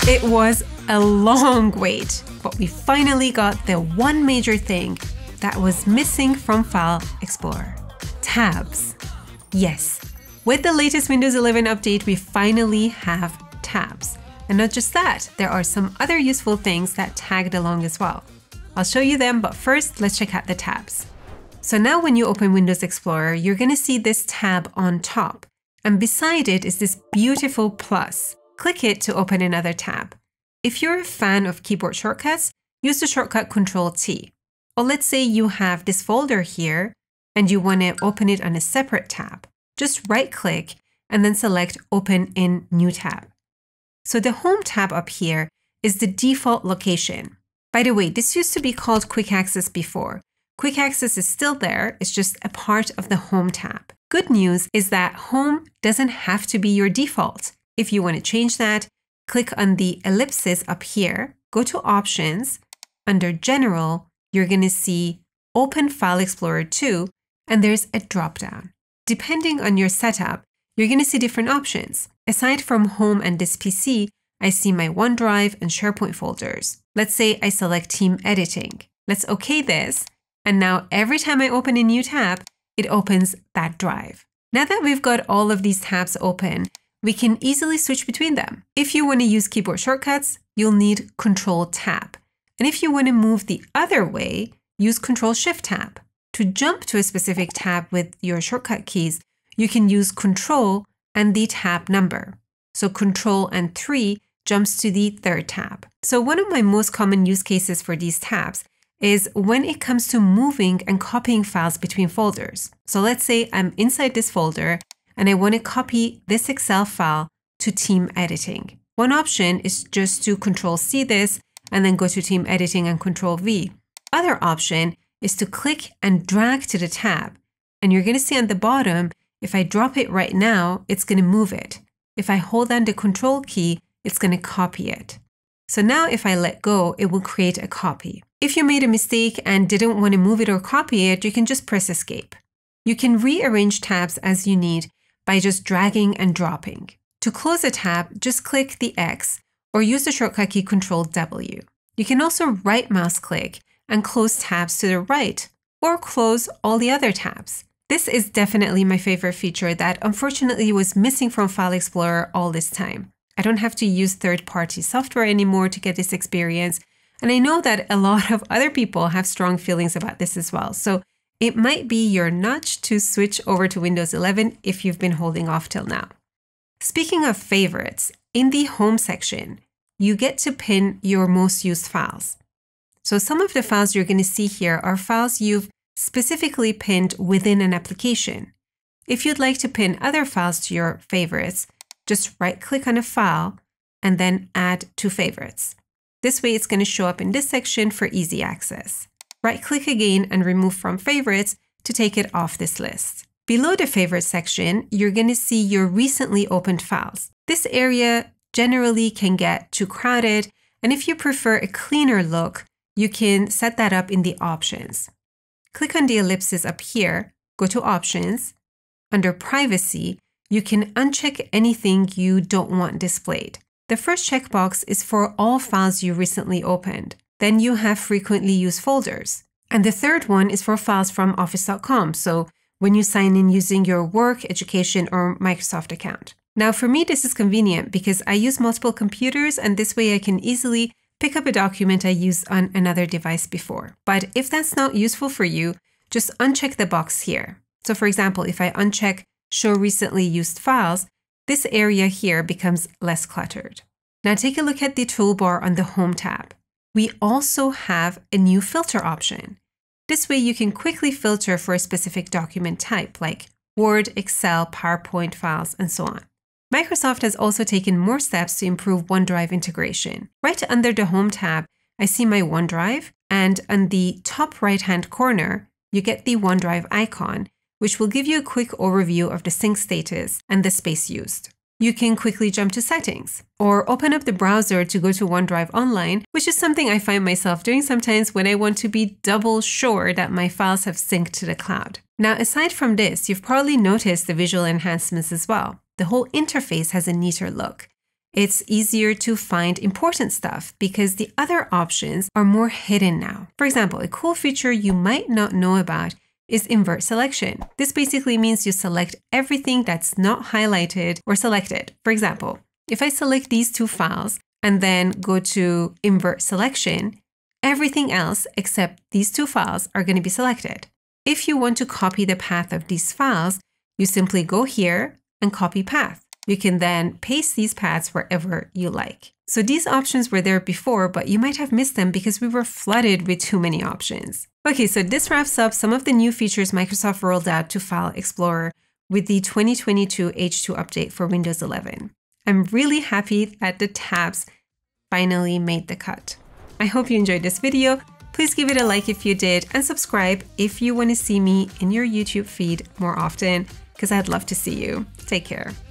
It was a long wait, but we finally got the one major thing that was missing from File Explorer: tabs. Yes, with the latest Windows 11 update, we finally have tabs. And not just that, there are some other useful things that tagged along as well. I'll show you them, but first, let's check out the tabs. So now when you open Windows Explorer, you're going to see this tab on top. And beside it is this beautiful plus. Click it to open another tab. If you're a fan of keyboard shortcuts, use the shortcut Ctrl-T. Or let's say you have this folder here and you want to open it on a separate tab. Just right-click and then select Open in New Tab. So the Home tab up here is the default location. By the way, this used to be called Quick Access before. Quick Access is still there, it's just a part of the Home tab. Good news is that Home doesn't have to be your default. If you want to change that, click on the ellipsis up here, go to Options. Under General, you're going to see Open File Explorer 2, and there's a drop-down. Depending on your setup, you're going to see different options. Aside from Home and this PC, I see my OneDrive and SharePoint folders. Let's say I select Team Editing. Let's OK this, and now every time I open a new tab, it opens that drive. Now that we've got all of these tabs open, we can easily switch between them. If you want to use keyboard shortcuts, you'll need Control-Tab. And if you want to move the other way, use Control-Shift-Tab. To jump to a specific tab with your shortcut keys, you can use Control and the tab number. So Control and 3 jumps to the third tab. So one of my most common use cases for these tabs is when it comes to moving and copying files between folders. So let's say I'm inside this folder and I want to copy this Excel file to Team Editing. One option is just to Control-C this and then go to Team Editing and Control-V. Other option is to click and drag to the tab. And you're going to see on the bottom, if I drop it right now, it's going to move it. If I hold down the Control key, it's going to copy it. So now if I let go, it will create a copy. If you made a mistake and didn't want to move it or copy it, you can just press Escape. You can rearrange tabs as you need by just dragging and dropping. To close a tab, just click the X or use the shortcut key Ctrl-W. You can also right mouse click and close tabs to the right or close all the other tabs. This is definitely my favorite feature that unfortunately was missing from File Explorer all this time. I don't have to use third-party software anymore to get this experience. And I know that a lot of other people have strong feelings about this as well. So it might be your nudge to switch over to Windows 11 if you've been holding off till now. Speaking of favorites, in the Home section, you get to pin your most used files. So some of the files you're going to see here are files you've specifically pinned within an application. If you'd like to pin other files to your favorites, just right-click on a file and then Add to Favorites. This way it's going to show up in this section for easy access. Right-click again and remove from Favorites to take it off this list. Below the Favorites section, you're going to see your recently opened files. This area generally can get too crowded, and if you prefer a cleaner look, you can set that up in the options. Click on the ellipsis up here, go to Options. Under Privacy, you can uncheck anything you don't want displayed. The first checkbox is for all files you recently opened. Then you have frequently used folders. And the third one is for files from Office.com, so when you sign in using your work, education, or Microsoft account. Now for me, this is convenient because I use multiple computers and this way I can easily pick up a document I used on another device before. But if that's not useful for you, just uncheck the box here. So for example, if I uncheck Show Recently Used Files, this area here becomes less cluttered. Now take a look at the toolbar on the Home tab. We also have a new filter option. This way you can quickly filter for a specific document type like Word, Excel, PowerPoint files, and so on. Microsoft has also taken more steps to improve OneDrive integration. Right under the Home tab, I see my OneDrive, and on the top right-hand corner, you get the OneDrive icon, which will give you a quick overview of the sync status and the space used. You can quickly jump to settings or open up the browser to go to OneDrive online, which is something I find myself doing sometimes when I want to be double sure that my files have synced to the cloud. Now, aside from this, you've probably noticed the visual enhancements as well. The whole interface has a neater look. It's easier to find important stuff because the other options are more hidden now. For example, a cool feature you might not know about is Invert Selection. This basically means you select everything that's not highlighted or selected. For example, if I select these two files and then go to Invert Selection, everything else except these two files are going to be selected. If you want to copy the path of these files, you simply go here and copy path. You can then paste these paths wherever you like. So these options were there before, but you might have missed them because we were flooded with too many options. Okay, so this wraps up some of the new features Microsoft rolled out to File Explorer with the 2022 H2 update for Windows 11. I'm really happy that the tabs finally made the cut. I hope you enjoyed this video. Please give it a like if you did and subscribe if you want to see me in your YouTube feed more often, because I'd love to see you. Take care.